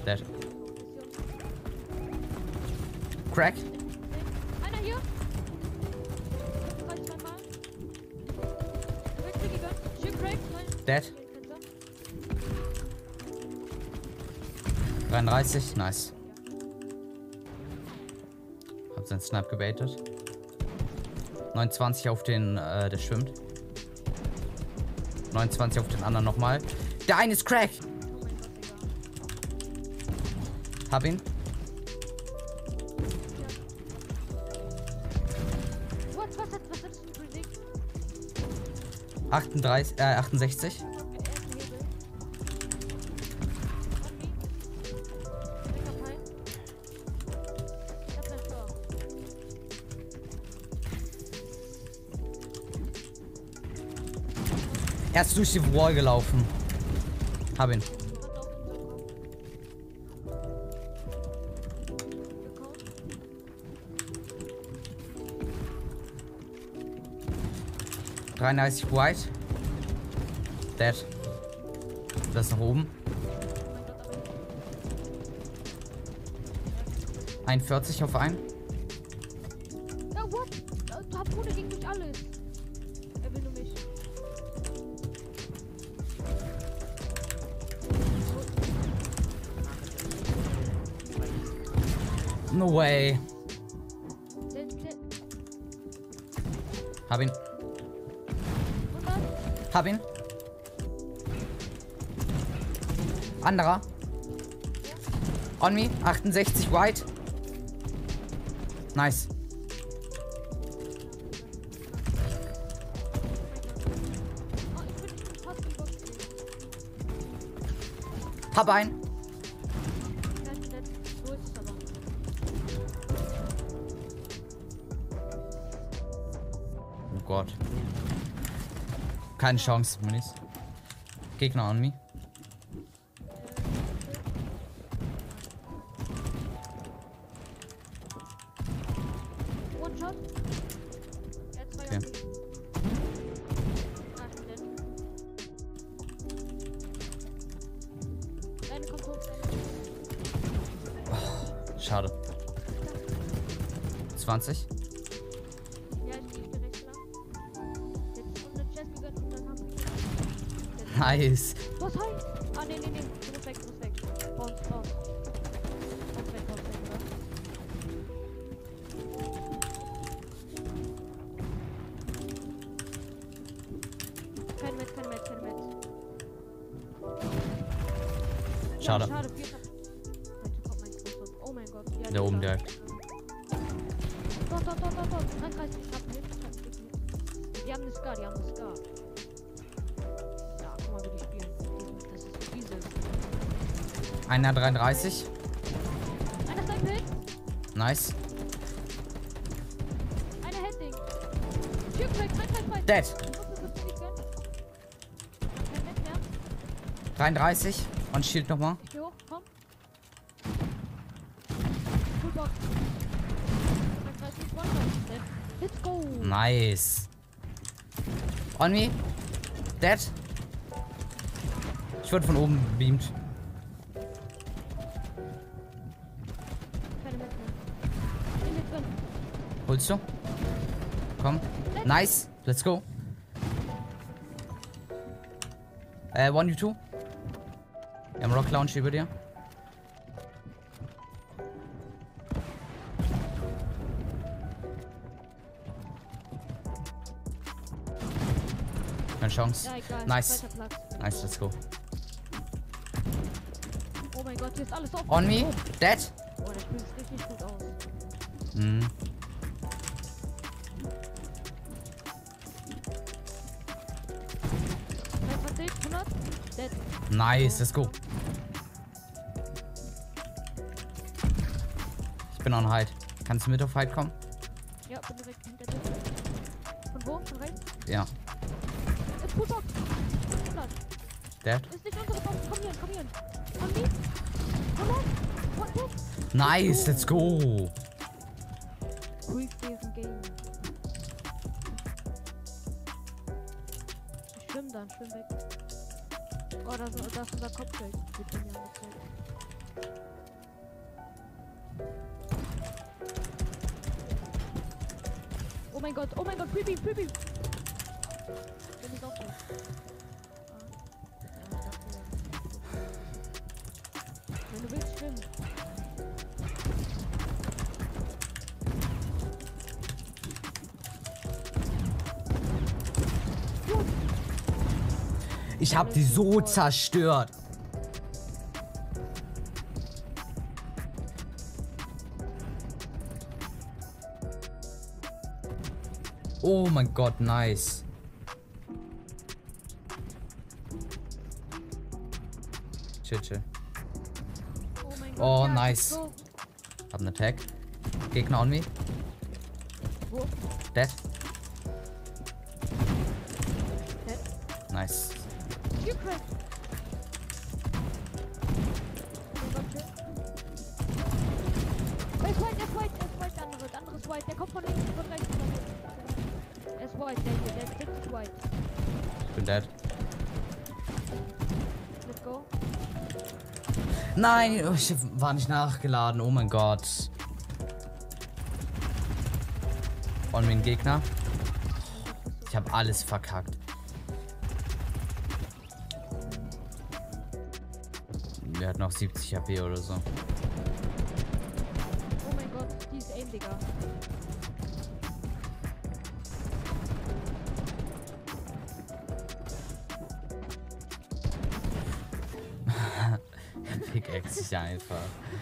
Dead. Crack. Einer hier. Reicht zweimal. Crack gegangen. Schön Crack. Dead. 33. Nice. Hab seinen Snipe gebaitet. 29 auf den, der schwimmt. 29 auf den anderen nochmal. Der eine ist Crack. Hab ihn. Was hast du predicted? 68. Er ist durch die Wall gelaufen. Hab ihn. (93 White). Dead. Das ist nach oben. 41 auf einen. Ja, what? Harpune ging durch alles. Er will nur mich. No way. Hab ihn. Hab ihn. Anderer. On me. 68 White. Nice. Hab einen. Oh Gott. Keine Chance, Minis. Gegner on me. One shot. Okay. Schade. 20. Ja, ich bin recht lang. Jetzt kommt eine Chest gegönnt und dann haben wir. Nice. Was heißt? Ah, nee. Du musst weg. Bounce. Bounce weg, oder? Kein Met. Schade. Ja, schade. Oh mein Gott. Ja, Da oben direkt. Dort. 33. Die haben eine Scar. Ja, guck mal, wie die spielen. Das ist Diesel. Einer 33. Einer ist ein Hit. Nice. Einer Heading. Schiffweg, 3. Dead. Kein Met mehr. 33. Und Shield nochmal. Ich geh hoch, komm. Fullbox. 33, One-Shot. Let's go. Nice. On me. Dead. Ich wurde von oben beamt. Keine Met mehr. Mit drin. Holst du? Komm. Nice. Let's go. 1v2. Wir haben Rock Launch über dir. Keine Chance. Ja, egal. Nice. Zweiter Platz. Nice, let's go. Oh mein Gott, hier ist alles offen. On me. Dead. Oh, das spielt richtig gut aus. Mhm. Nein, 100. Dead. Nice, let's go. Ich bin on Hide. Kannst du mit auf Hide kommen? Ja, bin direkt hinter dir. Von wo? Von rechts? Ja. Ist Fullbox. 100. Dead. Ist nicht unsere Box. Komm hier. On me. 100. One hit. Nice, let's go. Quick deren Game. Schwimm weg. Oh, das ist unser Kopfgeld. Wird mir angezeigt. Oh mein Gott, Creepy. Bin ich auch nicht. Wenn du willst, schwimmen. Ich hab die so zerstört. Oh mein Gott, nice. Chill. Oh mein Gott. Oh, ja, nice. So. Hab einen Attack. Gegner on me. Wo? Dead. Dead. Nice. Hier crack. Oh mein Gott, chill. Oh, er ist white, der andere ist white. Der kommt von links, von rechts. Er ist white, der dritte ist white. Ich bin dead. Let's go. Nein, ich war nicht nachgeladen. Oh mein Gott. On me ein Gegner. Ich habe alles verkackt. Der hat noch 70 HP oder so. Oh mein Gott, die ist aim, Digga. Pickaxe ich einfach.